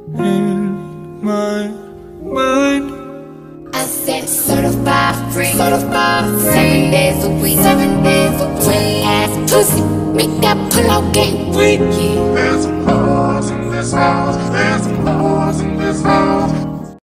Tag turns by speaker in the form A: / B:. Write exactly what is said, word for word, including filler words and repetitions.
A: in my mind.
B: I said certified free, certified free. Seven days a week, seven days a week. Ass pussy, make that pull out game weak.